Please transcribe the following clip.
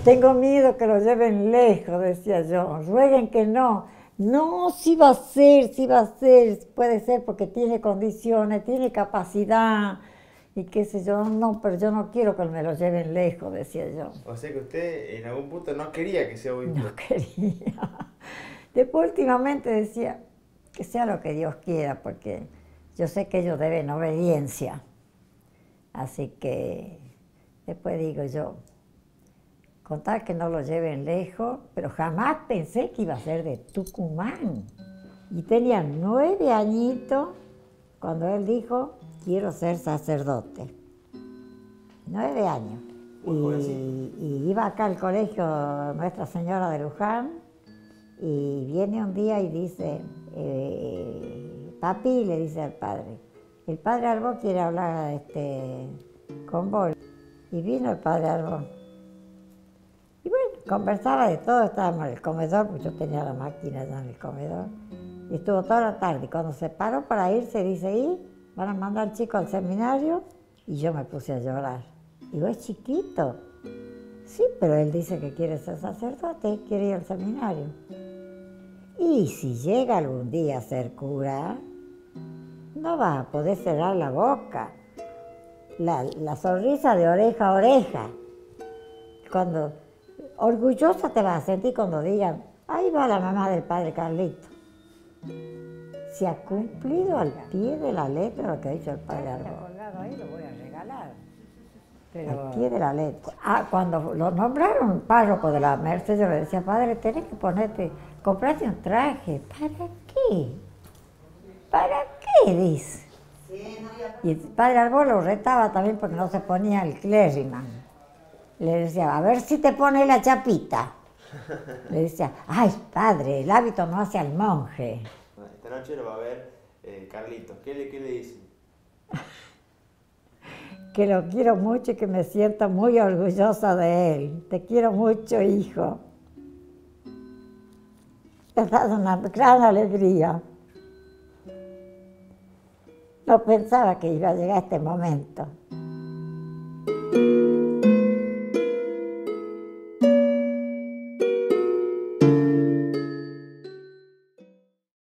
tengo miedo que lo lleven lejos, decía yo, rueguen que no. No, sí va a ser, sí va a ser, puede ser porque tiene condiciones, tiene capacidad y qué sé yo, no, pero yo no quiero que me lo lleven lejos, decía yo. O sea que usted en algún punto no quería que sea No obispo. quería. Después últimamente decía que sea lo que Dios quiera, porque yo sé que ellos deben obediencia. Así que después digo yo, contar que no lo lleven lejos, pero jamás pensé que iba a ser de Tucumán. Y tenía 9 añitos cuando él dijo, quiero ser sacerdote. 9 años. Muy jovencito. Y iba acá al colegio Nuestra Señora de Luján y viene un día y dice, papi, le dice al padre, el padre Arbó quiere hablar con vos. Y vino el padre Arbó. Y bueno, conversaba de todo, estábamos en el comedor, porque yo tenía la máquina allá en el comedor. Y estuvo toda la tarde. Y cuando se paró para irse, dice, ¿y van a mandar al chico al seminario? Y yo me puse a llorar. Digo, es chiquito. Sí, pero él dice que quiere ser sacerdote, quiere ir al seminario. Y si llega algún día a ser cura, no va a poder cerrar la boca. La sonrisa de oreja a oreja. Cuando orgullosa te vas a sentir cuando digan, ahí va la mamá del padre Carlito. Se ha cumplido al pie de la letra lo que ha dicho el padre Arbó. Ahí lo voy a regalar. Pero al pie de la letra. Cuando lo nombraron párroco de la Merced, yo le decía, padre, tenés que comprarte un traje. ¿Para qué? ¿Para qué? Dice. Y el padre Arbó lo retaba también porque no se ponía el clériman. Le decía, a ver si te pone la chapita. Le decía, ay, padre, el hábito no hace al monje. Esta noche lo va a ver Carlitos. ¿Qué le dice? Que lo quiero mucho y que me siento muy orgullosa de él. Te quiero mucho, hijo. Me ha dado una gran alegría. No pensaba que iba a llegar este momento.